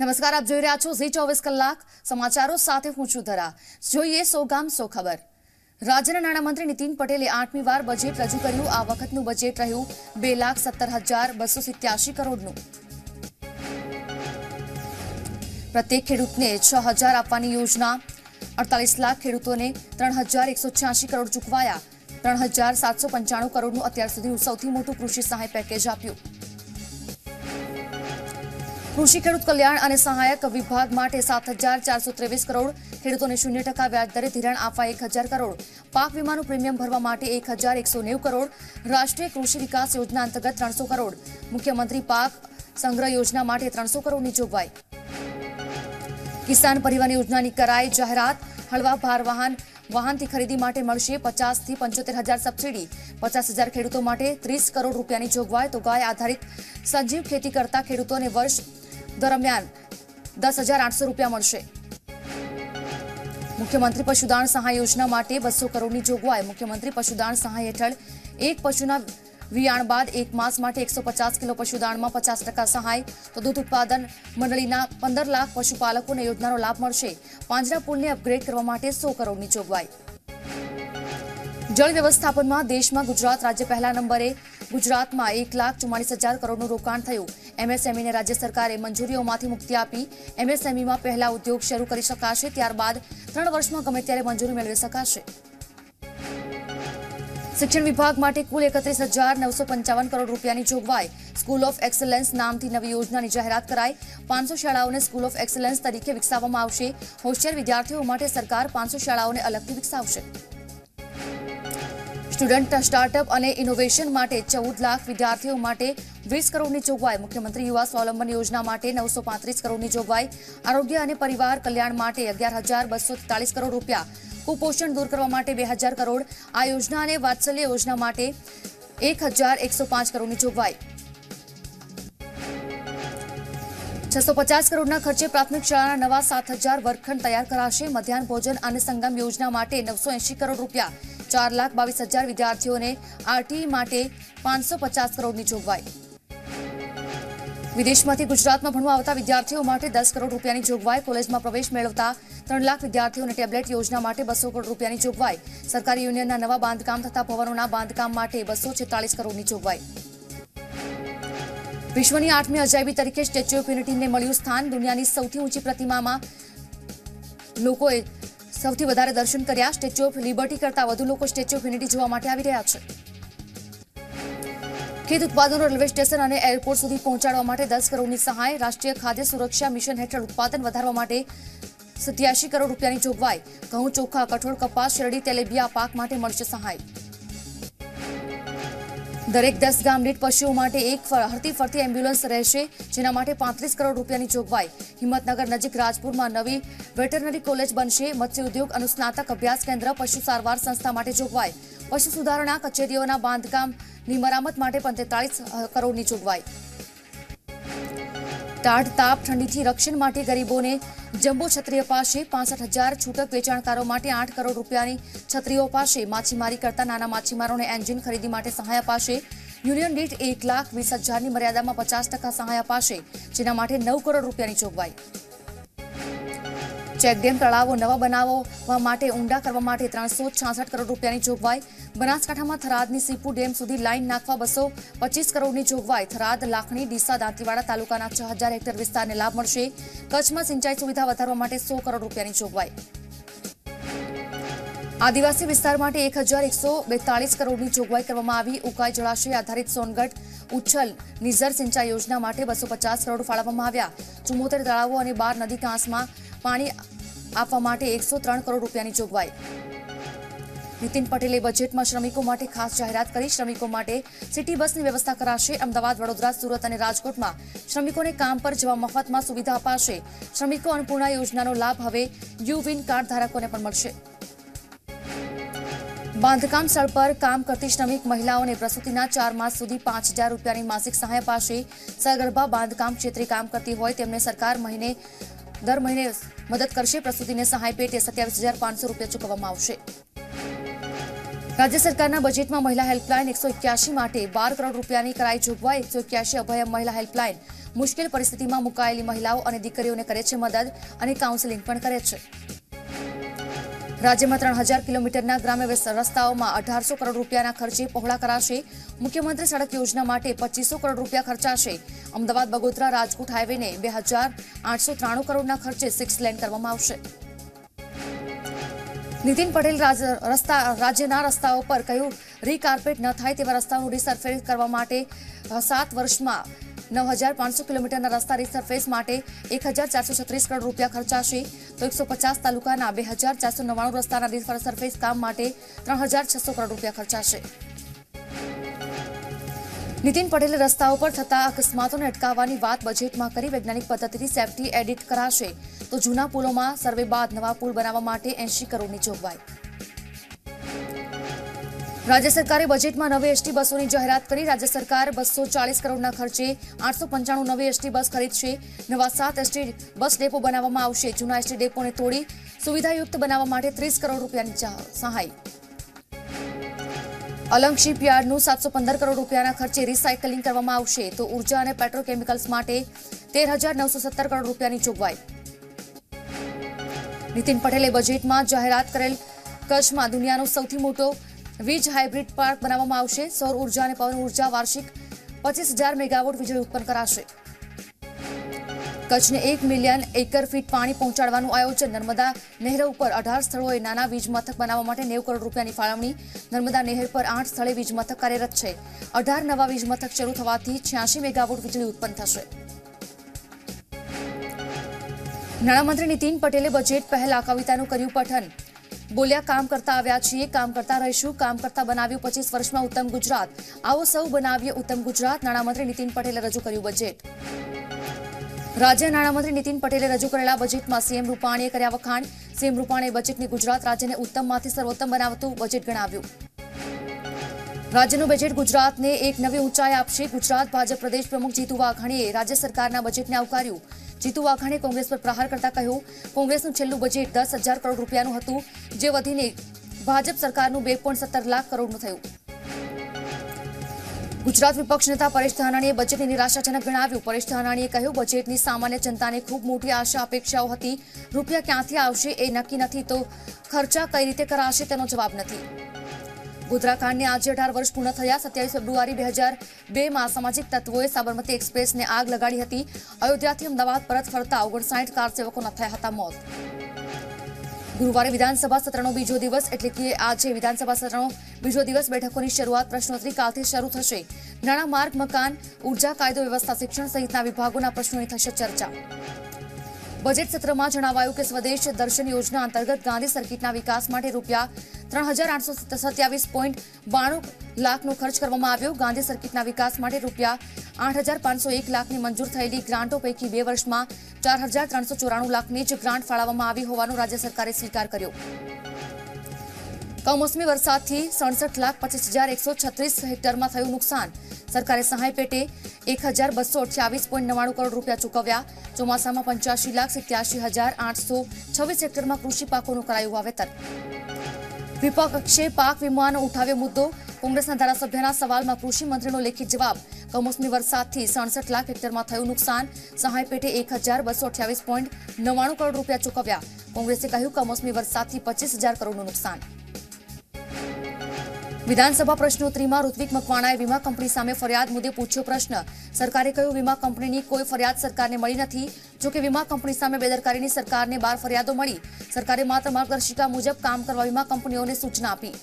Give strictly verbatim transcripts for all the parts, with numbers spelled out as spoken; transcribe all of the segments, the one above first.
નમસ્કાર, આપ જોઈ રહ્યા છો ઝી ચોવીસ કલાક સમાચારો સાથે હું છું ધરા। જોઈએ સો ગામ સો ખબર। રાજ્યના નાણામંત્રી નીતિન પટેલે આઠમી વાર બજેટ રજૂ કર્યું। આ વખતનું બજેટ રહ્યું બે લાખ સત્તર હજાર બસો સિત્યાસી કરોડનું। પ્રત્યેક ખેડૂતને છ હજાર આપવાની યોજના। અડતાલીસ લાખ ખેડૂતોને ત્રણ હજાર એકસો છ્યાસી કરોડ ચૂકવાયા। ત્રણ હજાર સાતસો પંચાણું કરોડનું અત્યાર સુધીનું સૌથી મોટું કૃષિ સહાય પેકેજ આપ્યું। કૃષિ ખેડૂત કલ્યાણ અને સહાયક વિભાગ માટે સાત હજાર ચારસો ત્રેવીસ કરોડ। ખેડૂતોને શૂન્ય ટકા વ્યાજ દરે ધિરાણ આપવા એક હજાર કરોડ। પાક વીમાનું પ્રીમિયમ ભરવા માટે એક હજાર એકસો નેવું કરોડ। રાષ્ટ્રીય કૃષિ વિકાસ યોજના અંતર્ગત ત્રણસો કરોડ। મુખ્યમંત્રી પાક સંગ્રહ યોજના માટે ત્રણસો કરોડની જોગવાઈ। કિસાન પરિવહન યોજનાની કરાઈ જાહેરાત। હળવા ભાર વાહન વાહનથી ખરીદી માટે મળશે પચાસ થી પંચોતેર હજાર સબસિડી। પચાસ હજાર ખેડૂતો માટે ત્રીસ કરોડ રૂપિયાની જોગવાઈ। તો ગાય આધારિત સજીવ ખેતી કરતા ખેડૂતોને વર્ષ દરમિયાન દસ હજાર આઠસો રૂપિયા મળશે। મુખ્યમંત્રી પશુદાણ સહાય યોજના માટે બસો કરોડની જોગવાઈ। મુખ્યમંત્રી પશુદાણ સહાય હેઠળ એક પશુના વિયાણ બાદ એક માસ માટે એકસો પચાસ કિલો પશુદાણમાં પચાસ ટકા સહાય। તો દૂધ ઉત્પાદન મંડળીના પંદર લાખ પશુપાલકોને યોજનાનો લાભ મળશે। પાંજરા પુલને અપગ્રેડ કરવા માટે સો કરોડની જોગવાઈ। જળ વ્યવસ્થાપનમાં દેશમાં ગુજરાત રાજ્ય પહેલા નંબરે। ગુજરાતમાં એક લાખ ચુમ્માલીસ હજાર કરોડનું રોકાણ થયું। એમએસએમઈને રાજ્ય સરકારે મંજૂરીઓમાંથી મુક્તિ આપી। એમએસએમઈમાં પહેલા ઉદ્યોગ શરૂ કરી શકાશે, ત્યારબાદ ત્રણ વર્ષમાં ગમે ત્યારે મંજૂરી મેળવી શકાશે। શિક્ષણ વિભાગ માટે કુલ એકત્રીસ હજાર નવસો પંચાવન કરોડ રૂપિયાની જોગવાઈ। સ્કૂલ ઓફ એક્સલન્સ નામથી નવી યોજનાની જાહેરાત કરાઈ। પાંચસો શાળાઓને સ્કૂલ ઓફ એક્સલન્સ તરીકે વિકસાવવામાં આવશે। હોશિયાર વિદ્યાર્થીઓ માટે સરકાર પાંચસો શાળાઓને અલગથી વિકસાવશે। સ્ટુડન્ટ સ્ટાર્ટઅપ અને ઇનોવેશન માટે ચૌદ લાખ વિદ્યાર્થીઓ માટે વીસ કરોડની જોગવાઈ। મુખ્યમંત્રી યુવા સ્વાવલંબન યોજના માટે નવસો પાંત્રીસ કરોડની જોગવાઈ। આરોગ્ય અને પરિવાર કલ્યાણ માટે અગિયાર હજાર બસો તેતાલીસ કરોડ રૂપિયા। કુપોષણ દૂર કરવા માટે બે હજાર કરોડ। આ યોજના અને વાત્સલ્ય યોજના માટે એક હજાર એકસો પાંચ કરોડની જોગવાઈ। છસો પચાસ કરોડના ખર્ચે પ્રાથમિક શાળાના નવા સાત હજાર વર્ગખંડ તૈયાર કરાશે। મધ્યાહન ભોજન અને સંગમ યોજના માટે નવસો એંશી કરોડ રૂપિયા। ચાર લાખ બાવીસ હજાર વિદ્યાર્થીઓને આરટી માટે પાંચસો પચાસ કરોડની જોગવાઈ। વિદેશમાંથી ગુજરાતમાં ભણવા આવતા વિદ્યાર્થીઓ માટે દસ કરોડ રૂપિયાની જોગવાઈ। કોલેજમાં પ્રવેશ મેળવતા ત્રણ લાખ વિદ્યાર્થીઓને ટેબ્લેટ યોજના માટે બસો કરોડ રૂપિયાની જોગવાઈ। સરકારી યુનિયનના નવા બાંધકામ તથા ભવનોના બાંધકામ માટે બસો છેતાલીસ કરોડની જોગવાઈ। વિશ્વની આઠમી અજાયબી તરીકે સ્ટેચ્યુ ઓફ યુનિટીને મળ્યું સ્થાન। દુનિયાની સૌથી ઊંચી પ્રતિમામાં લોકોએ સૌથી વધારે દર્શન કર્યા। સ્ટેચ્યુ ઓફ લિબર્ટી કરતા વધુ લોકો સ્ટેચ્યુ ઓફ યુનિટી જોવા માટે આવી રહ્યા છે। ખેત ઉત્પાદનો રેલવે સ્ટેશન અને એરપોર્ટ સુધી પહોંચાડવા માટે દસ કરોડની સહાય। રાષ્ટ્રીય ખાદ્ય સુરક્ષા મિશન હેઠળ ઉત્પાદન વધારવા માટે સત્યાસી કરોડ રૂપિયાની જોગવાઈ। ઘઉં, ચોખા, કઠોળ, કપાસ, શેરડી, તેલીબિયા પાક માટે મળશે સહાય। દરેક દસ ગામ દીઠ પશુઓ માટે એક હરતી ફરતી એમ્બ્યુલન્સ રહેશે, જેના માટે પાંત્રીસ કરોડ રૂપિયાની જોગવાઈ। હિંમતનગર નજીક રાજપુરમાં નવી વેટરનરી કોલેજ બનશે। મત્સ્ય ઉદ્યોગ અનુસ્નાતક અભ્યાસ કેન્દ્ર, પશુ સારવાર સંસ્થા માટે જોગવાઈ। પશુ સુધારણા કચેરીઓના બાંધકામની મરામત માટે તેતાલીસ કરોડની જોગવાઈ। ટાઢ તાપ ઠંડીથી રક્ષણ માટે ગરીબોને જમ્બો છત્રી અપાશે। પાસઠ હજાર છૂટક વેચાણકારો માટે આઠ કરોડ રૂપિયાની છત્રીઓ અપાશે। માછીમારી કરતા નાના માછીમારોને એન્જિન ખરીદી માટે સહાય અપાશે। યુનિયન દીઠ એક લાખ વીસ હજારની મર્યાદામાં પચાસ ટકા સહાય અપાશે, જેના માટે નવ કરોડ રૂપિયાની જોગવાઈ। ચેકડેમ તળાવો નવા બનાવવા માટે ઊંડા કરવા માટે ત્રણસો છાસઠ કરોડ રૂપિયાની જોગવાઈ। બનાસકાંઠામાં થરાદની સીપુ ડેમ સુધી લાઇન નાખવા બસો પચીસ કરોડની જોગવાઈ। થરાદ, લાખણી, ડીસા, દાંતીવાડા તાલુકાના છ હજાર હેક્ટર વિસ્તારને લાભ મળશે। કચ્છમાં સિંચાઈ સુવિધા વધારવા માટે સો કરોડ રૂપિયાની જોગવાઈ। આદિવાસી વિસ્તાર માટે એક હજાર એકસો બેતાલીસ કરોડની જોગવાઈ કરવામાં આવી। ઉકાઈ જળાશય આધારિત સોનગઢ, ઉચ્છલ, નિઝર સિંચાઈ યોજના માટે બસો પચાસ કરોડ ફાળવવામાં આવ્યા। ચુમ્મોતેર તળાવો અને બાર નદી કાંસમાં પાણી આપવા માટે એકસો ત્રણ કરોડ રૂપિયાની જોગવાઈ। નીતિન પટેલે બજેટમાં શ્રમિકો માટે ખાસ જાહેરાત કરી। શ્રમિકો માટે સિટી બસની વ્યવસ્થા કરાશે। અમદાવાદ, વડોદરા, સુરત અને રાજકોટમાં શ્રમિકોને કામ પર જવા મફતમાં સુવિધા અપાશે। શ્રમિકો અન્નપૂર્ણા યોજનાનો લાભ હવે યુ વિન કાર્ડ ધારકોને પણ મળશે। બાંધકામ સ્થળ પર કામ કરતી શ્રમિક મહિલાઓને પ્રસૂતિના ચાર માસ સુધી પાંચ હજાર રૂપિયાની માસિક સહાય અપાશે। સગર્ભા બાંધકામ ક્ષેત્રે કામ કરતી હોય તેમને સરકાર મહિને દર મહિને મદદ કરશે। પ્રસૂતિને સહાય પેટે સત્યાવીસ હજાર પાંચસો રૂપિયા ચૂકવવામાં આવશે। રાજ્ય સરકારના બજેટમાં મહિલા હેલ્પલાઇન એકસો એક્યાસી માટે બાર કરોડ રૂપિયાની કરાઈ જોગવાઈ। એકસો એક્યાસી અભય મહિલા હેલ્પલાઇન મુશ્કેલ પરિસ્થિતિમાં મુકાયેલી મહિલાઓ અને દીકરીઓને કરે છે મદદ અને કાઉન્સેલિંગ પણ કરે છે. રાજ્યમાં ત્રણ હજાર કિલોમીટરના ગ્રામ્ય રસ્તાઓમાં અઢારસો કરોડ રૂપિયાના ખર્ચે પહોળા કરાશે. મુખ્યમંત્રી સડક યોજના માટે પચીસો કરોડ રૂપિયા ખર્ચાશે. અમદાવાદ બગોદરા રાજકોટ હાઈવેને બે હજાર આઠસો ત્રાણું કરોડના ખર્ચે સિક્સ લેન કરવામાં આવશે. નીતિન પટેલ રસ્તા રાજ્યના રસ્તાઓ પર કહ્યું, રીકાર્પેટ ન થાય તેવા રસ્તાઓનું રીસર્ફેસ કરવા માટે સાત વર્ષમાં નવ હજાર પાંચસો કિલોમીટરના રસ્તા રીસર્ફેસ માટે એક હજાર ચારસો છત્રીસ કરોડ રૂપિયા ખર્ચાશે. તો એકસો પચાસ તાલુકાના બે હજાર ચારસો નવ્વાણું રસ્તાના રીસર્ફેસ કામ માટે ત્રણ હજાર છસો કરોડ રૂપિયા ખર્ચાશે. નીતિન પટેલે રસ્તાઓ પર થતા અકસ્માતોને અટકાવવાની વાત બજેટમાં કરી. વૈજ્ઞાનિક પદ્ધતિથી સેફટી એડિટ કરાશે. તો જૂના પુલોમાં સર્વે બાદ નવા પુલ બનાવવા માટે એંશી કરોડની જોગવાઈ. રાજ્ય સરકારે બજેટમાં નવી એસટી બસોની જાહેરાત કરી. રાજ્ય સરકાર બસો ચાલીસ કરોડના ખર્ચે આઠસો પંચાણું નવી એસટી બસ ખરીદશે. નવા સાત એસટી બસ ડેપો બનાવવામાં આવશે. જૂના એસટી ડેપોને તોડી સુવિધાયુક્ત બનાવવા માટે ત્રીસ કરોડ રૂપિયાની સહાય. અલંગ શિપયાર્ડનું સાતસો પંદર કરોડ રૂપિયાના ખર્ચે રિસાયકલિંગ કરવામાં આવશે. તો ઉર્જા અને પેટ્રોકેમિકલ્સ માટે તેર હજાર નવસો સત્તર કરોડ રૂપિયાની જોગવાઈ. નીતિન પટેલે બજેટમાં જાહેરાત કરેલ કચ્છમાં દુનિયાનો સૌથી મોટો વીજ હાઇબ્રિડ પાર્ક બનાવવામાં આવશે. સૌર ઉર્જા અને પવન ઉર્જા વાર્ષિક પચીસ હજાર મેગાવોટ વીજળી ઉત્પન્ન કરાશે. કચ્છને એક મિલિયન એકર ફીટ પાણી પહોંચાડવાનું આયોજન. નર્મદા નહેર ઉપર અઢાર સ્થળોએ નાના વીજ મથક બનાવવા માટે નેવું કરોડ રૂપિયાની ફાળવણી. નર્મદા નહેર પર આઠ સ્થળે વીજ મથક કાર્યરત છે. અઢાર નવા વીજ મથક શરૂ થવાથી છ્યાસી મેગાવોટ વીજળી ઉત્પન્ન થશે. નાણામંત્રી નીતિન પટેલે બજેટ પહેલા કવિતાનું કર્યું પઠન. બોલ્યા, કામ કરતા આવ્યા છીએ, કામ કરતા રહીશું, કામ કરતા બનાવ્યું પચીસ વર્ષમાં ઉત્તમ ગુજરાત. આવો સૌ બનાવીએ ઉત્તમ ગુજરાત. નાણામંત્રી નીતિન પટેલે રજૂ કર્યું બજેટ. રાજ્ય નાણામંત્રી નીતિન પટેલે રજૂ કરેલા બજેટમાં સીએમ રૂપાણીએ કર્યા વખાણ. સીએમ રૂપાણીએ બજેટની ગુજરાત રાજ્યને ઉત્તમમાંથી સર્વોત્તમ બનાવતું બજેટ ગણાવ્યું. રાજ્યનું બજેટ ગુજરાતને એક નવી ઊંચાઈ આપશે. ગુજરાત ભાજપ પ્રદેશ પ્રમુખ જીતુ વાઘાણીએ રાજ્ય સરકારના બજેટને આવકાર્યું. જીતુ વાઘાણીએ કોંગ્રેસ પર પ્રહાર કરતા કહ્યું, કોંગ્રેસનું છેલ્લું બજેટ દસ હજાર કરોડ રૂપિયાનું હતું, જે વધીને ભાજપ સરકારનું બે પોઈન્ટ સત્તર લાખ કરોડનું થયું. ગુજરાત વિપક્ષ નેતા પરેશ ધાનાણીએ બજેટને નિરાશાજનક ગણાવ્યું. પરેશ ધાનાણીએ કહ્યું, બજેટની સામાન્ય જનતાને ખૂબ મોટી આશા અપેક્ષાઓ હતી. રૂપિયા ક્યાંથી આવશે એ નક્કી નથી, તો ખર્ચા કઈ રીતે કરાશે તેનો જવાબ નથી. ગોધરાકાંડને આજે અઢાર વર્ષ પૂર્ણ થયા. સત્યાવીસ ફેબ્રુઆરી બે હજાર બે માં સામાજિક તત્વોએ સાબરમતી એક્સપ્રેસને આગ લગાડી હતી. અયોધ્યાથી અમદાવાદ પરત ફરતા ઓગણસાઠ કાર સેવકોના થયા હતા મોત. ગુરુવારે વિધાનસભા સત્રનો બીજો દિવસ એટલે કે આજે વિધાનસભા સત્રનો બીજો દિવસ. બેઠકોની શરૂઆત પ્રશ્નોત્તરી કાલથી શરૂ થશે. નાણાં, માર્ગ, મકાન, ઉર્જા, કાયદો વ્યવસ્થા, શિક્ષણ સહિતના વિભાગોના પ્રશ્નોની થશે ચર્ચા. બજેટ સત્રમાં જણાવાયું કે સ્વદેશ દર્શન યોજના અંતર્ગત ગાંધી સર્કિટના વિકાસ માટે રૂપિયા ત્રણ હજાર આઠસો સત્યાવીસ પોઈન્ટ બાણું લાખનો ખર્ચ કરવામાં આવ્યો. ગાંધી સર્કિટના વિકાસ માટે રૂપિયા આઠ હજાર પાંચસો એક લાખની મંજૂર થયેલી ગ્રાન્ટો પૈકી બે વર્ષમાં ચાર હજાર ત્રણસો ચોરાણું લાખની જ ગ્રાન્ટ ફાળવવામાં આવી હોવાનો રાજ્ય સરકારે સ્વીકાર કર્યો. કમોસમી વરસાદથી સડસઠ લાખ પચીસ હજાર એકસો છત્રીસ હેક્ટરમાં થયું નુકસાન. સરકારે સહાય પેટે એક હજાર બસો અઠ્યાવીસ પોઈન્ટ નવ્વાણું કરોડ રૂપિયા ચૂકવ્યા. ચોમાસામાં પંચ્યાસી લાખ સિત્યાસી હજાર આઠસો છવ્વીસ હેક્ટરમાં કૃષિ પાકોનું કરાયું વાવેતર. વિપક્ષે પાક વીમાનો ઉઠાવ્યો મુદ્દો. કોંગ્રેસના ધારાસભ્યના સવાલમાં કૃષિ મંત્રીનો લેખિત જવાબ. કમોસમી વરસાદથી સડસઠ લાખ હેક્ટરમાં થયું નુકસાન. સહાય પેટે એક હજાર બસો અઠ્યાવીસ પોઈન્ટ નવ્વાણું કરોડ રૂપિયા ચૂકવ્યા. કોંગ્રેસે કહ્યું, કમોસમી વરસાદથી પચીસ હજાર કરોડનું નુકસાન. વિધાનસભા પ્રશ્નોત્તરીમાં ઋત્વિક મકવાણાએ વીમા કંપની સામે ફરિયાદ મુદ્દે પૂછ્યો પ્રશ્ન. સરકારે કહ્યું, વીમા કંપનીની કોઈ ફરિયાદ સરકારને મળી નથી. જોકે વીમા કંપની સામે બેદરકારીની સરકારને બાર ફરિયાદો મળી. સરકારે માત્ર માર્ગદર્શિકા મુજબ કામ કરવા વીમા કંપનીઓને સૂચના આપી.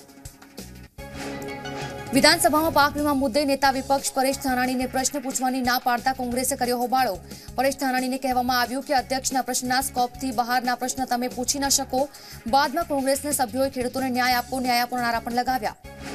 વિધાનસભામાં પાક વીમા મુદ્દે નેતા વિપક્ષ પરેશ ધાનાણીને પ્રશ્ન પૂછવાની ના પાડતા કોંગ્રેસે કર્યો હોબાળો. પરેશ ધાનાણીને કહેવામાં આવ્યું કે અધ્યક્ષના પ્રશ્નના સ્કોપથી બહારના પ્રશ્ન તમે પૂછી ન શકો. બાદમાં કોંગ્રેસના સભ્યોએ ખેડૂતોને ન્યાય આપો ન્યાય આપો નારા પણ લગાવ્યા.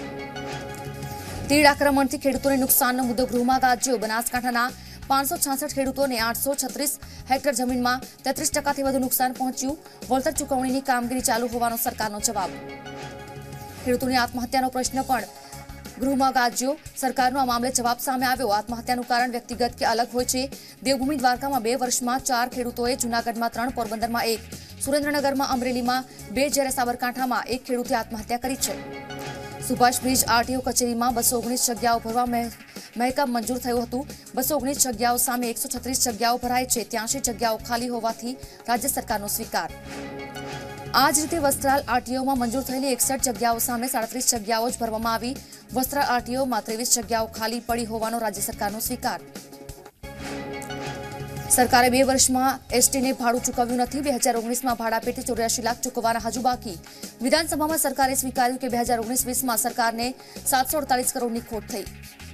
તીડ આક્રમણથી ખેડૂતોને નુકસાનનો મુદ્દો ગૃહમાં ગાજ્યો. બનાસકાંઠાના પાંચસો છાસઠ ખેડૂતોને આઠસો છત્રીસ હેક્ટર જમીનમાં તેત્રીસ ટકાથી વધુ નુકસાન પહોંચ્યું. વળતર ચૂકવણીની કામગીરી ચાલુ હોવાનો સરકારનો જવાબ. ખેડૂતોની આત્મહત્યાનો પ્રશ્ન પણ ગૃહમાં ગાજ્યો. સરકારનો આ મામલે જવાબ સામે આવ્યો. આત્મહત્યાનું કારણ વ્યક્તિગત કે અલગ હોય છે. દેવભૂમિ દ્વારકામાં બે વર્ષમાં ચાર ખેડૂતોએ, જૂનાગઢમાં ત્રણ, પોરબંદરમાં એક, સુરેન્દ્રનગરમાં, અમરેલીમાં બે, જ્યારે સાબરકાંઠામાં એક ખેડૂતે આત્મહત્યા કરી છે. સુભાષ બ્રિજ આરટીઓ કચેરીમાં બસો ઓગણીસ જગ્યાઓ ભરવા મહેકમ મંજૂર થયું હતું। બસો ઓગણીસ જગ્યાઓ સામે એકસો છત્રીસ જગ્યાઓ ભરાઈ છે। ત્યાંસી જગ્યાઓ ખાલી હોવાથી રાજ્ય સરકારનો સ્વીકાર। આ જ રીતે વસ્ત્રાલ આરટીઓમાં મંજૂર થયેલી એકસઠ જગ્યાઓ સામે સાડત્રીસ જગ્યાઓ જ ભરવામાં આવી। વસ્ત્રાલ આરટીઓમાં ત્રેવીસ જગ્યાઓ ખાલી પડી હોવાનો રાજ્ય સરકારનો સ્વીકાર। સરકારે બે વર્ષમાં એસટીને ભાડું ચૂકવ્યું નથી। બે હજાર ઓગણીસમાં ભાડા પેટે ચોર્યાસી લાખ ચૂકવવાના હજુ બાકી। વિધાનસભામાં સરકારે સ્વીકાર્યું કે બે હજાર ઓગણીસ વીસમાં સરકારને સાતસો અડતાલીસ કરોડની ખોટ થઈ।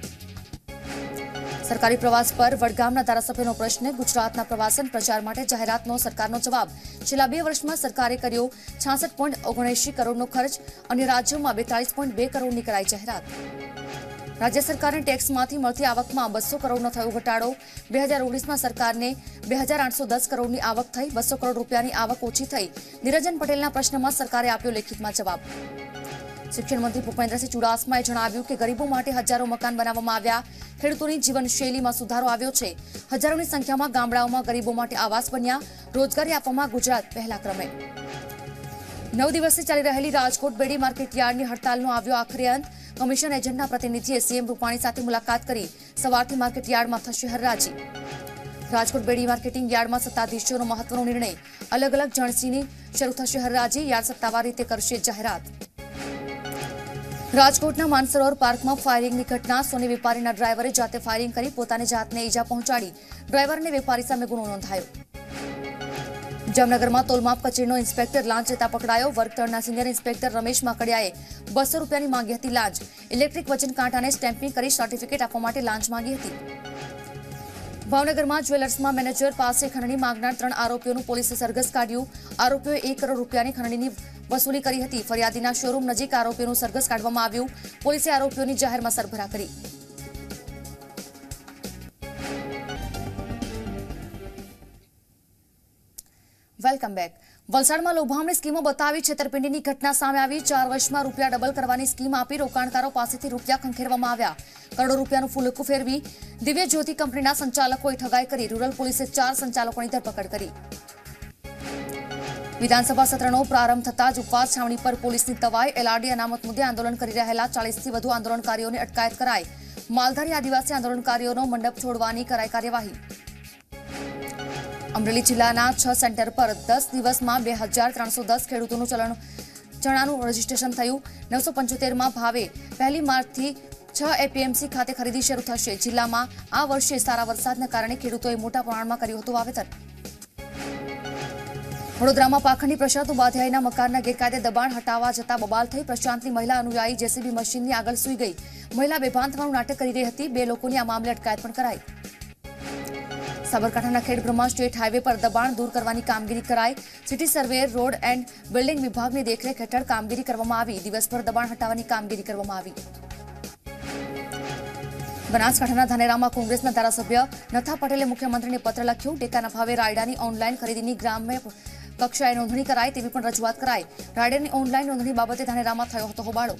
સરકારી પ્રવાસ પર વડગામના ધારાસભ્યનો પ્રશ્ન। ગુજરાતના પ્રવાસન પ્રચાર માટે જાહેરાતનો સરકારનો જવાબ। છેલ્લા બે વર્ષમાં સરકારે કર્યો છાસઠ પોઈન્ટ ઓગણએંશી કરોડનો ખર્ચ। અન્ય રાજ્યોમાં બેતાલીસ પોઈન્ટ બે કરોડની કરાઈ જાહેરાત। રાજ્ય સરકારને ટેક્સમાંથી મળતી આવકમાં બસો કરોડનો થયો ઘટાડો। બે હજાર ઓગણીસમાં સરકારને બે હજાર આઠસો દસ કરોડની આવક થઈ। બસો કરોડ રૂપિયાની આવક ઓછી થઈ। નિરંજન પટેલના પ્રશ્નમાં સરકારે આપ્યો લેખિતમાં જવાબ। શિક્ષણ મંત્રી ભૂપેન્દ્રસિંહ ચુડાસમાએ જણાવ્યું કે ગરીબો માટે હજારો મકાન બનાવવામાં આવ્યા। ખેડૂતોની જીવનશૈલીમાં સુધારો આવ્યો છે। હજારોની સંખ્યામાં ગામડાઓમાં ગરીબો માટે આવાસ બન્યા। રોજગારી આપવામાં ગુજરાત પહેલા ક્રમે। નવ દિવસથી ચાલી રહેલી રાજકોટ બેડી માર્કેટ યાર્ડની હડતાલનો આવ્યો આખરે અંત। કમિશન એજન્ટના પ્રતિનિધિએ સીએમ રૂપાણી સાથે મુલાકાત કરી। સવારથી માર્કેટ યાર્ડમાં થશે હરાજી। રાજકોટ બેડી માર્કેટિંગ યાર્ડમાં સત્તાધીશોનો મહત્વનો નિર્ણય। અલગ અલગ જણસીની શરૂ થશે હરાજી। યાર્ડ સત્તાવાર રીતે કરશે જાહેરાત। રાજકોટના માનસરોવર પાર્કમાં ફાયરિંગની ઘટના। સોની વેપારીના ડ્રાઈવરે જાતે ફાયરિંગ કરી પોતાને જાતને ઈજા પહોંચાડી। ડ્રાઈવર અને વેપારી સામે ગુનો નોંધાયો। જામનગરમાં તોલમાપ કચેરીનો ઇન્સ્પેક્ટર લાંચ લેતા પકડાયો। વર્ગતળના સિનિયર ઇન્સ્પેક્ટર રમેશ માકડિયાએ બસો રૂપિયાની માંગી હતી લાંચ। ઇલેક્ટ્રિક વજન કાંટાને સ્ટેમ્પિંગ કરી સર્ટિફિકેટ આપવા માટે લાંચ માંગી હતી। ભાવનગરમાં જ્વેલર્સમાં મેનેજર પાસે ખંડણી માંગનાર ત્રણ આરોપીઓનું પોલીસે સરઘસ કાઢ્યું। આરોપીઓએ એક કરોડ રૂપિયાની ખંડણીની વસૂલી કરી હતી। ફરિયાદીના શોરૂમ નજીક આરોપીઓનું સરઘસ કાઢવામાં આવ્યું। પોલીસે આરોપીઓની જાહેરમાં સરભરા કરી। Welcome back. વલસાડમાં લોભામણી સ્કીમો બતાવી છેતરપિંડીની ઘટના સામે આવી। ચાર વર્ષમાં રૂપિયા ડબલ કરવાની સ્કીમ આપી રોકાણકારો પાસેથી રૂપિયા ખંખેરવામાં આવ્યા। કરોડો રૂપિયાનું ફૂલકું ફેરવી દિવ્ય જ્યોતિ કંપનીના સંચાલકોએ ઠગાઈ કરી। રૂરલ પોલીસે ચાર સંચાલકોની ધરપકડ કરી। વિધાનસભા સત્રનો પ્રારંભ થતાં જ ઉપવાસ છાવણી પર પોલીસની તવાઈ। એલઆરડી અનામત મુદ્દે આંદોલન કરી રહેલા ચાલીસથી વધુ આંદોલનકારીઓની અટકાયત કરાઈ। માલધારી આદિવાસી આંદોલનકારીઓનો મંડપ છોડવાની કરાઈ કાર્યવાહી। અમરેલી જિલ્લાના છ સેન્ટર પર દસ દિવસમાં બે હજાર ત્રણસો દસ ખેડૂતોનું ચલણ ચણાનું રજીસ્ટ્રેશન થયું। નવસો પંચોતેરમાં ભાવે પહેલી માર્ચથી છ એપીએમસી ખાતે ખરીદી શરૂ થશે। જિલ્લામાં આ વર્ષે સારા વરસાદના કારણે ખેડૂતોએ મોટા પ્રમાણમાં કર્યું હતું વાવેતર। વડોદરામાં પાખંડી પ્રશાંત ઉપાધ્યાયના મકાનના ગેરકાયદે દબાણ હટાવવા જતા બબાલ થઈ। પ્રશાંતની મહિલા અનુયાયી જેસીબી મશીનની આગળ સૂઈ ગઈ। મહિલા બેભાન થવાનું નાટક કરી રહી હતી। બે લોકોની આ મામલે અટકાયત પણ કરાઈ। સાબરકાંઠાના ખેડબ્રહ્મા સ્ટેટ હાઈવે પર દબાણ દૂર કરવાની કામગીરી કરાઈ। City surveyor road and building વિભાગની દેખરેખ હેઠળ કામગીરી કરવામાં આવી। દિવસભર દબાણ હટાવવાની કામગીરી કરવામાં આવી। બનાસકાંઠાના ધાનેરામાં કોંગ્રેસના ધારાસભ્ય નથા પટેલે મુખ્યમંત્રીને પત્ર લખ્યો। ટેકાના ભાવે રાયડાની ઓનલાઈન ખરીદીની ગ્રામ્ય કક્ષાએ નોંધણી કરાય તેવી પણ રજૂઆત કરાઈ। રાયડાની ઓનલાઈન નોંધણી બાબતે ધાનેરામાં થયો હતો હોબાળો।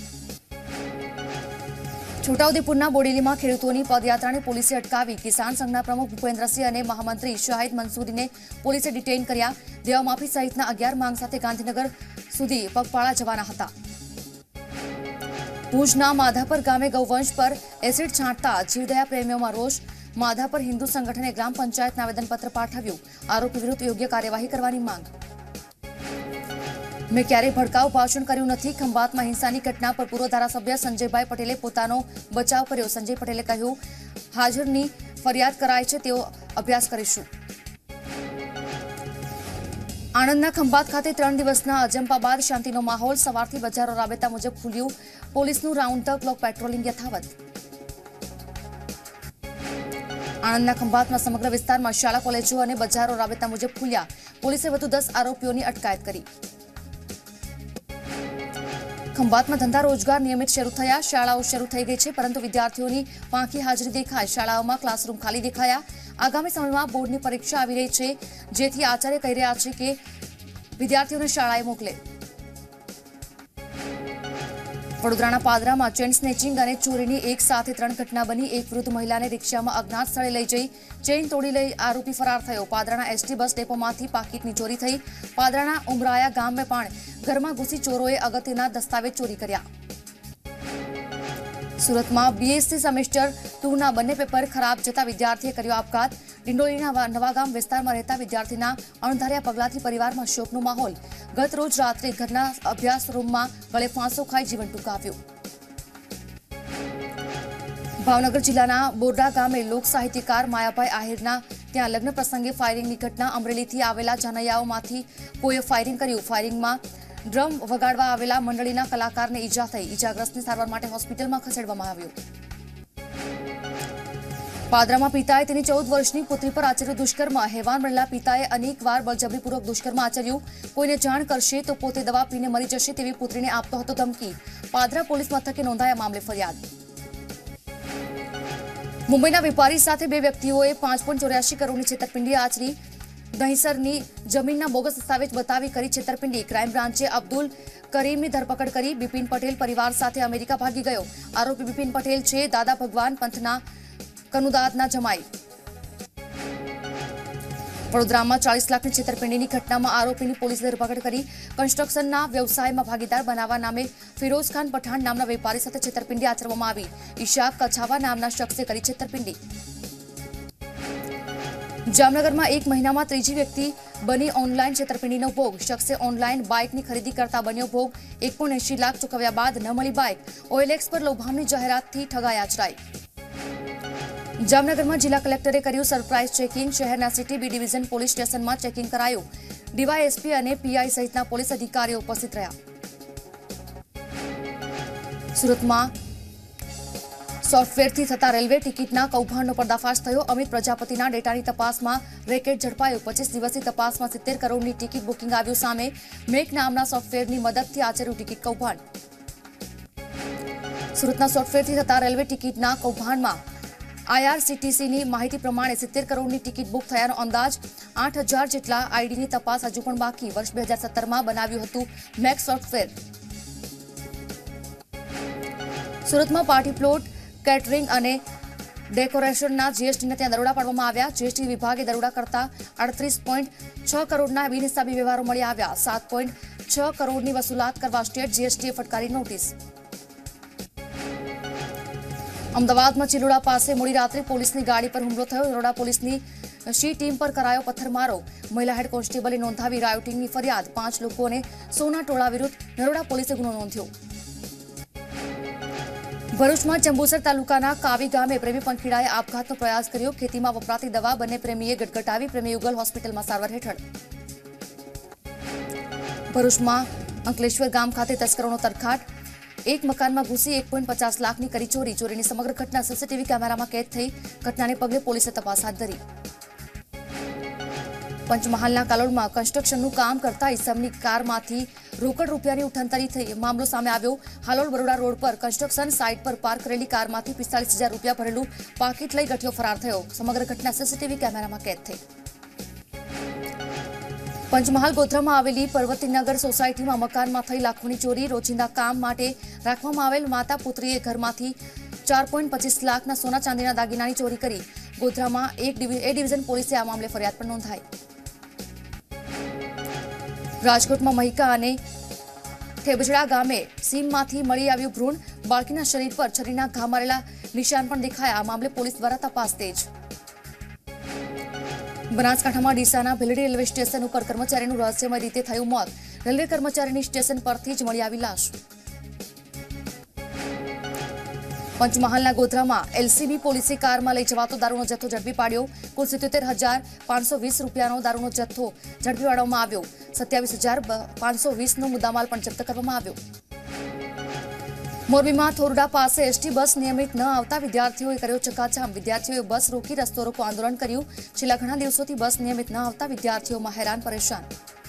છોટાઉદેપુરના બોડેલીમાં ખેડૂતોની પદયાત્રાને પોલીસે અટકાવી। કિસાન સંઘના પ્રમુખ ભૂપેન્દ્રસિંહ અને મહામંત્રી શાહિદ મંસૂરીને પોલીસે ડિટેઇન કર્યા। દેવામાફી સહિતના અગિયાર માંગ સાથે ગાંધીનગર સુધી પગપાળા જવાના હતા। ભુજના માધાપર ગામે ગૌવંશ પર એસિડ છાંટતા જીવદયા પ્રેમીઓમાં રોષ। માધાપર હિન્દુ સંગઠને ગ્રામ પંચાયતને આવેદનપત્ર પાઠવ્યું। આરોપી વિરુદ્ધ યોગ્ય કાર્યવાહી કરવાની માંગ। મેં ક્યારેય ભડકાઉ ભાષણ કર્યું નથી। ખંભાતમાં હિંસાની ઘટના પર પૂર્વ ધારાસભ્ય સંજયભાઈ પટેલે પોતાનો બચાવ કર્યો। સંજય પટેલે કહ્યું, હાજરની ફરિયાદ કરાઈ છે, તેઓ અભ્યાસ કરીશું। આણંદના ખંભાત ખાતે ત્રણ દિવસના અજંપા બાદ શાંતિનો માહોલ। સવારથી બજારો રાબેતા મુજબ ખુલ્યું। પોલીસનું રાઉન્ડ ધ ક્લોક પેટ્રોલિંગ યથાવત। આણંદના ખંભાતમાં સમગ્ર વિસ્તારમાં શાળા કોલેજો અને બજારો રાબેતા મુજબ ખુલ્યા। પોલીસે વધુ દસ આરોપીઓની અટકાયત કરી। ખંભાતમાં ધંધા રોજગાર નિયમિત શરૂ થયા। શાળાઓ શરૂ થઈ ગઈ છે, પરંતુ વિદ્યાર્થીઓની પાંખી હાજરી દેખાય। શાળાઓમાં ક્લાસરૂમ ખાલી દેખાયા। આગામી સમયમાં બોર્ડની પરીક્ષા આવી રહી છે, જેથી આચાર્ય કહી રહ્યા છે કે વિદ્યાર્થીઓને શાળાએ મોકલે। વડોદરાના પાદરામાં ચેન સ્નેચિંગ અને ચોરીની એક સાથે ત્રણ ઘટના બની। એક વૃદ્ધ મહિલાને રિક્ષામાં અજ્ઞાત સ્થળે લઈ જઈ ચેઇન તોડી લઈ આરોપી ફરાર થયો। પાદરાના એસટી બસ ડેપોમાંથી પાકીટની ચોરી થઈ। પાદરાના ઉમરાયા ગામે પણ ઘરમાં ઘૂસી ચોરોએ અગત્યના દસ્તાવેજ ચોરી કર્યા। સુરતમાં બીએસસી સેમેસ્ટર ટુના બંને પેપર ખરાબ જતા વિદ્યાર્થીએ કર્યો આપઘાત। ડિંડોલીના નવાગામ વિસ્તારમાં રહેતા વિદ્યાર્થીના અણધાર્યા પગલાથી પરિવારમાં શોકનો માહોલ। ગત રોજ રાત્રે ઘરના અભ્યાસ રૂમમાં ગળે ફાંસો ખાઈ જીવન ટૂંકાવ્યું। ભાવનગર જિલ્લાના બોરડા ગામે લોક સાહિત્યકાર માયાભાઈ આહિરના ત્યાં લગ્ન પ્રસંગે ફાયરિંગની ઘટના। અમરેલીથી આવેલા જાનૈયાઓમાંથી કોઈએ ફાયરિંગ કર્યું। ફાયરિંગમાં ડ્રમ વગાડવા આવેલા મંડળીના કલાકારને ઈજા થઈ। ઈજાગ્રસ્તને સારવાર માટે હોસ્પિટલમાં ખસેડવામાં આવ્યો। પાદરામાં પિતાએ તેની ચૌદ વર્ષની પુત્રી પર આચર્યું દુષ્કર્મ। હેવાન બનેલા પિતાએ અનેકવાર બળજબરીપૂર્વક દુષ્કર્મ આચર્યું। કોઈને જાણ કરશે તો પોતે દવા પીને મરી જશે તેવી પુત્રીને આપતો હતો ધમકી। પાદરા પોલીસ મથકે નોંધાયા મામલે ફરિયાદ। મુંબઈના વેપારી સાથે બે વ્યક્તિઓએ પાંચ પોઈન્ટ ચોર્યાસી કરોડની છેતરપિંડી આચરી। દહીસરની જમીનના બોગસ દસ્તાવેજ બતાવી કરી છેતરપિંડી। ક્રાઇમ બ્રાન્ચે અબ્દુલ કરીમની ધરપકડ કરી। બિપિન પટેલ પરિવાર સાથે અમેરિકા ભાગી ગયો। આરોપી બિપિન પટેલ છે દાદા ભગવાન પંથના કનુદાદના જમાઈ। વડોદરામાં ચાલીસ લાખની છેતરપિંડીની ઘટનામાં આરોપીની પોલીસે ધરપકડ કરી। કન્સ્ટ્રક્શનના વ્યવસાયમાં ભાગીદાર બનાવવા નામે ફિરોઝ ખાન પઠાણ નામના વેપારી સાથે છેતરપિંડી આચરવામાં આવી। ઈશાક કછાવા નામના શખ્સે કરી છેતરપિંડી। જામનગરમાં એક મહિનામાં ત્રીજી વ્યક્તિ બની ઓનલાઈન છેતરપિંડીનો ભોગ। શખ્સે ઓનલાઈન બાઇકની ખરીદી કરતા બન્યો ભોગ। એક પોઈન્ટ એંશી લાખ ચૂકવ્યા બાદ ન મળી બાઇક। ઓએલએક્સ પર લોભામણી જાહેરાતથી ઠગાઈ આચરાઈ। જામનગરમાં જિલ્લા કલેક્ટરે કર્યું સરપ્રાઇઝ ચેકિંગ। શહેરના સિટી બી ડિવિઝન પોલીસ સ્ટેશનમાં ચેકિંગ કરાયું। ડીવાયએસપી અને પીઆઈ સહિતના પોલીસ અધિકારીઓ ઉપસ્થિત રહ્યા। સુરતમાં સોફ્ટવેરથી થતા રેલવે ટિકિટના કૌભાંડનો પર્દાફાશ થયો। અમિત પ્રજાપતિના ડેટાની તપાસમાં રેકેટ ઝડપાયો। પચીસ દિવસની તપાસમાં સિત્તેર કરોડની ટિકિટ બુકિંગ આવ્યું સામે। મેક નામના સોફ્ટવેરની મદદથી આચર્યું ટિકિટ કૌભાંડ। સુરતના સોફ્ટવેરથી થતા રેલવે ટિકિટના કૌભાંડમાં આઈઆરસીટીસીની માહિતી પ્રમાણે સિત્તેર કરોડની ટિકિટ બુક થયાનો અંદાજ। આઠ હજાર જેટલા આઈડીની તપાસ હજુ પણ બાકી। વર્ષ બે હજાર સત્તરમાં બનાવ્યું હતું મેક સોફ્ટવેર। સુરતમાં પાર્ટી પ્લોટ કેટરિંગ અને ડેકોરેશનના જીએસટીને ત્યાં દરોડા પાડવામાં આવ્યા। જીએસટી વિભાગે દરોડા કરતા અડત્રીસ પોઈન્ટ છ કરોડના બિનહિસાબી વ્યવહારો મળી આવ્યા। સાત પોઈન્ટ છ કરોડની વસૂલાત કરવા સ્ટેટ જીએસટીએ ફટકારી નોટિસ। અમદાવાદમાં ચિલોડા પાસે મોડી રાત્રે પોલીસની ગાડી પર હુમલો થયો। નરોડા પોલીસની સી ટીમ પર કરાયો પથ્થરમારો। મહિલા હેડ કોન્સ્ટેબલે નોંધાવી રાયોટિંગની ફરિયાદ। પાંચ લોકોને સોના ટોળા વિરુદ્ધ નરોડા પોલીસે ગુનો નોંધ્યો। ભરૂચમાં જંબુસર તાલુકાના કાવી ગામે પ્રેમી પંખીડાએ આપઘાતનો પ્રયાસ કર્યો। ખેતીમાં વપરાતી દવા બંને પ્રેમીએ ગટગટાવી। પ્રેમી યુગલ હોસ્પિટલમાં સારવાર હેઠળ। ભરૂચમાં અંકલેશ્વર ગામ ખાતે તસ્કરોનો તરખાટ। એક મકાનમાં ઘૂસી એક પોઈન્ટ પચાસ લાખની કરી ચોરી। ચોરીની સમગ્ર ઘટના સીસીટીવી કેમેરામાં કેદ થઈ। ઘટનાને પગલે પોલીસે તપાસ હાથ ધરી। પંચમહાલના કાલોલમાં કન્સ્ટ્રક્શનનું કામ કરતા ઇસમની કારમાંથી રોકડ રૂપિયાની ઉઠંતરી થઈ। મામલો સામે આવ્યો। હાલોલ બરોડા રોડ પર કન્સ્ટ્રક્શન સાઇટ પર પાર્ક કરેલી કારમાંથી પિસ્તાલીસ હજાર રૂપિયા ભરેલું પાકીટ લઈ ગઠિયો ફરાર થયો। સમગ્ર ઘટના સીસીટીવી કેમેરામાં કેદ થઈ। પંચમહાલ ગોધરામાં આવેલી પર્વતીનગર સોસાયટીમાં મકાનમાં થઈ લાખોની ચોરી। રોજિંદા કામ માટે રાખવામાં આવેલ માતા પુત્રીએ ઘરમાંથી ચાર પોઈન્ટ પચીસ લાખના સોના ચાંદીના દાગીનાની ચોરી કરી। ગોધરામાં એક એ ડિવિઝન પોલીસે આ મામલે ફરિયાદ પણ નોંધાઈ। રાજકોટમાં મહિકા અને થેબજડા ગામે સીમમાંથી મળી આવ્યું ભ્રૂણ। બાળકીના શરીર પર છરીના ઘા મારેલા નિશાન પણ દેખાયા। આ મામલે પોલીસ દ્વારા તપાસ તેજ। બનાસકાંઠામાં ડીસાના ભીલડી રેલવે સ્ટેશન ઉપર કર્મચારીનું રહસ્યમય રીતે થયું મોત। રેલવે કર્મચારીની સ્ટેશન પરથી જ મળી આવી લાશ। પંચમહાલના ગોધરામાં એલસીબી પોલીસે કારમાં લઈ જવાતો દારૂનો જથ્થો ઝડપી પાડ્યો। કુલ સિત્તોતેર હજાર પાંચસો વીસ રૂપિયાનો દારૂનો જથ્થો ઝડપી પાડવામાં આવ્યો। સત્યાવીસ હજાર પાંચસો વીસનો મુદ્દામાલ પણ જપ્ત કરવામાં આવ્યો। મોરબીમાં થોરડા પાસે એસટી બસ નિયમિત ન આવતા વિદ્યાર્થીઓએ કર્યો ચક્કાજામ। વિદ્યાર્થીઓએ બસ રોકી રસ્તો રોકો આંદોલન કર્યું। છેલ્લા ઘણા દિવસોથી બસ નિયમિત ન આવતા વિદ્યાર્થીઓમાં હેરાન પરેશાન।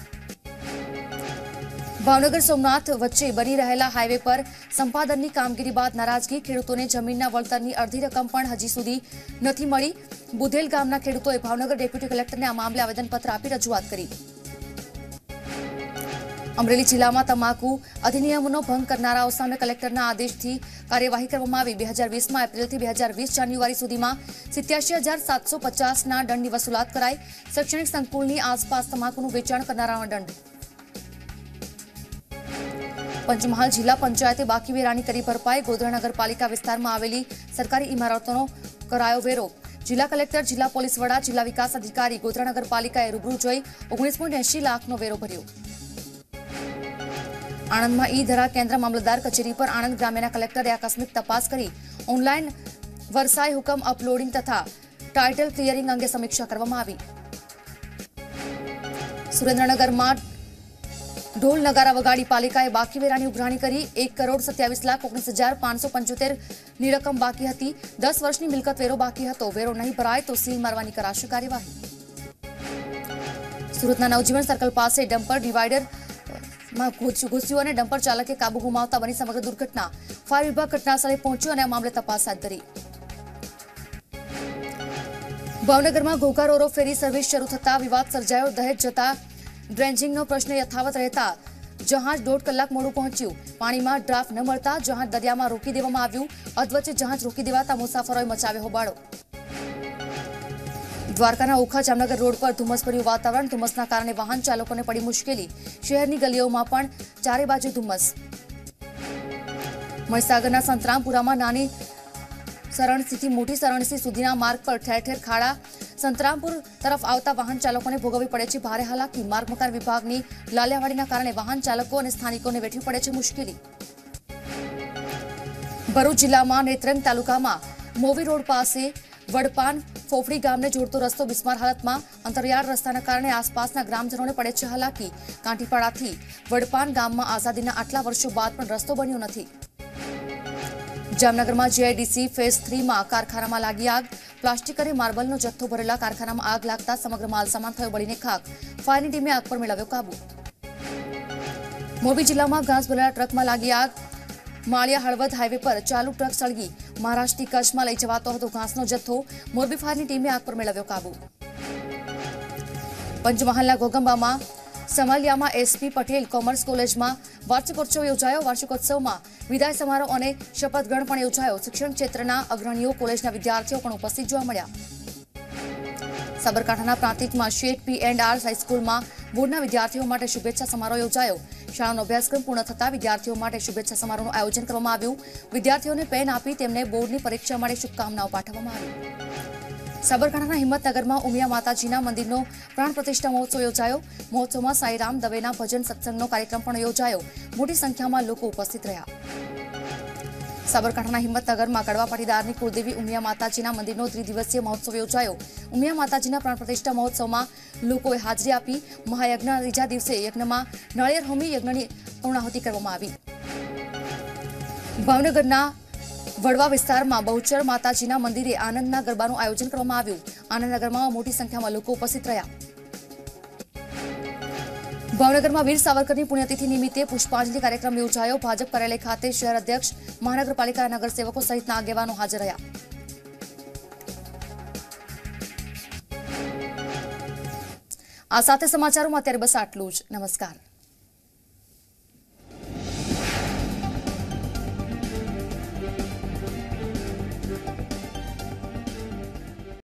ભાવનગર સોમનાથ વચ્ચે બની રહેલા હાઈવે પર સંપાદનની કામગીરી બાદ નારાજગી। ખેડૂતોને જમીનના વળતરની અડધી રકમ પણ હજી સુધી નથી મળી। બુધેલ ગામના ખેડૂતોએ ભાવનગર ડેપ્યુટી કલેક્ટરને આ મામલે આવેદનપત્ર આપી રજૂઆત કરી। અમરેલી જિલ્લામાં તમાકુ અધિનિયમનો ભંગ કરનારાઓ સામે કલેક્ટરના આદેશથી કાર્યવાહી કરવામાં આવી। બે હજાર વીસમાં એપ્રિલથી બે હજાર વીસ જાન્યુઆરી સુધીમાં સિત્યાસી હજાર સાતસો પચાસના દંડની વસૂલાત કરાઈ। શૈક્ષણિક સંકુલની આસપાસ તમાકુનું વેચાણ કરનારાનો દંડ। પંચમહાલ જિલ્લા પંચાયતે બાકી વેરાની કરી ભરપાઈ. ગોધરા નગરપાલિકા વિસ્તારમાં આવેલી સરકારી ઇમારતોનો કરાયો વેરો. જિલ્લા કલેક્ટર, જિલ્લા પોલીસ વડા, જિલ્લા વિકાસ અધિકારી ગોધરા નગરપાલિકાએ રૂબરૂ જોઈ ઓગણીસ પોઈન્ટ એંશી લાખનો વેરો ભર્યો. આણંદમાં ઈ ધરા કેન્દ્ર મામલતદાર કચેરી પર આણંદ ગ્રામ્યના કલેક્ટરે આકસ્મિક તપાસ કરી ઓનલાઈન વરસાઈ હુકમ અપલોડિંગ તથા ટાઇટલ ક્લિયરિંગ અંગે સમીક્ષા કરવામાં આવી. સુરેન્દ્રનગરમાં ઢોલ નગારા વગાડી પાલિકાએ બાકી વેરાની ઉઘરાણી કરી. એક કરોડ સત્યાવીસ લાખ ઓગણીસ હજાર પાંચસો પંચોતેર ની રકમ બાકી હતી. દસ વર્ષની મિલકત વેરો બાકી હતો. વેરો નહીં ભરાય તો સીલ મારવાની કરાશે કાર્યવાહી. સુરતના નવજીવન સર્કલ પાસે ડમ્પર ડિવાઈડર માં ઘૂસ્યું અને ડમ્પર ચાલકે કાબુ ગુમાવતા બની સમગ્ર દુર્ઘટના. ફાયર વિભાગ ઘટનાસ્થળે પહોંચ્યો અને આ મામલે તપાસ હાથ ધરી. ભાવનગરમાં ઘોઘા રોરો ફેરી સર્વિસ શરૂ થતા વિવાદ સર્જાયો. દહેજ જતા ડ્રેન્જિંગનો પ્રશ્ન યથાવત રહેતા જહાજ દોઢ કલાક મોડું પહોંચ્યું. પાણીમાં ડ્રાફ્ટ ન મળતા જહાજ દરિયામાં રોકી દેવામાં આવ્યું. અધવચ્ચે જહાજ રોકી દેવાતા મુસાફરોએ મચાવ્યો હોબાળો. દ્વારકાના ઓખા જામનગર રોડ પર ધુમ્મસભર્યું વાતાવરણ. ધુમ્મસના કારણે વાહન ચાલકોને પડી મુશ્કેલી. શહેરની ગલીઓમાં પણ ચારે બાજુ ધુમ્મસ. મહીસાગરના સંતરામપુરામાં નાની સરણસીથી મોટી સરણસી સુધીના માર્ગ પર ઠેર ઠેર ખાડા. સંતરામપુર તરફ આવતા વાહન ચાલકોને ભોગવવી પડે છે ભારે હાલાકી. માર્ગ મકાન વિભાગની લાલિયાવાડીના કારણે વાહન ચાલકો અને સ્થાનિકોને વેઠવી પડે છે મુશ્કેલી. ભરૂચ જિલ્લામાં નેત્રંગ તાલુકામાં મોવી રોડ પાસે વડપાન ફોફડી ગામને જોડતો રસ્તો બિસ્માર હાલતમાં. અંતરિયાળ રસ્તાના કારણે આસપાસના ગ્રામજનોને પડે છે હાલાકી. કાંઠીપાડાથી વડપાન ગામમાં આઝાદીના આટલા વર્ષો બાદ પણ રસ્તો બન્યો નથી. જામનગરમાં જીઆઈડીસી ફેઝ થ્રીમાં કારખાનામાં લાગી આગ. પ્લાસ્ટિક અને માર્બલનો જથ્થો ભરેલા કારખાનામાં આગ લાગતા સમગ્ર માલસામાન થયો બળીને ખાખ. ફાયરની ટીમે આગ પર મેળવ્યો કાબુ. મોરબી જિલ્લામાં ઘાસ ભરેલા ટ્રકમાં લાગી આગ. માળિયા હળવદ હાઈવે પર ચાલુ ટ્રક સળગી. મહારાષ્ટ્રથી કચ્છમાં લઈ જવાતો હતો ઘાસનો જથ્થો. મોરબી ફાયરની ટીમે આગ પર મેળવ્યો કાબુ. પંચમહાલના ઘોગંબામાં સમલિયામાં એસપી પટેલ કોમર્સ કોલેજમાં વાર્ષિકોત્સવ યોજાયો. વાર્ષિકોત્સવમાં વિદાય સમારોહ અને શપથ ગ્રહણ પણ યોજાયો. શિક્ષણ ક્ષેત્રના અગ્રણીઓ, કોલેજના વિદ્યાર્થીઓ પણ ઉપસ્થિત જોવા મળ્યા. સાબરકાંઠાના પ્રાંતિજમાં શેઠ પી એન્ડ આર હાઈસ્કૂલમાં બોર્ડના વિદ્યાર્થીઓ માટે શુભેચ્છા સમારોહ યોજાયો. શાળાનો અભ્યાસક્રમ પૂર્ણ થતા વિદ્યાર્થીઓ માટે શુભેચ્છા સમારોહનું આયોજન કરવામાં આવ્યું. વિદ્યાર્થીઓને પેન આપી તેમને બોર્ડની પરીક્ષા માટે શુભકામનાઓ પાઠવવામાં આવી. સાબરકાંઠાના હિંમતનગરમાં ઉમિયા માતાજીના મંદિરનો પ્રાણ પ્રતિષ્ઠા મહોત્સવ યોજાયો. મહોત્સવમાં સાઈરામ દવેના ભજન સત્સંગનો કાર્યક્રમ પણ યોજાયો. મોટી સંખ્યામાં લોકો ઉપસ્થિત રહ્યા. સાબરકાંઠાના હિંમતનગરમાં કડવા પાટીદારની કુળદેવી ઉમિયા માતાજીના મંદિરનો ત્રિદિવસીય મહોત્સવ યોજાયો. ઉમિયા માતાજીના પ્રાણ પ્રતિષ્ઠા મહોત્સવમાં લોકોએ હાજરી આપી. મહાયજ્ઞના ત્રીજા દિવસે યજ્ઞમાં નાળિયેર હોમી યજ્ઞની પૂર્ણાહુતિ કરવામાં આવી. ભાવનગરના વડવા વિસ્તારમાં બહુચર માતાજીના મંદિરે આનંદના ગરબાનું આયોજન કરવામાં આવ્યું. આનંદનગરમાં મોટી સંખ્યામાં લોકો ઉપસ્થિત રહ્યા. ભાવનગરમાં વીર સાવરકરની પુણ્યતિથિ નિમિત્તે પુષ્પાંજલિ કાર્યક્રમ યોજાયો. ભાજપ કાર્યાલય ખાતે શહેર અધ્યક્ષ, મહાનગરપાલિકાના નગરસેવકો સહિતના આગેવાનો હાજર રહ્યા. આ સાથે સમાચારોમાં અત્યારે બસ આટલું જ. નમસ્કાર.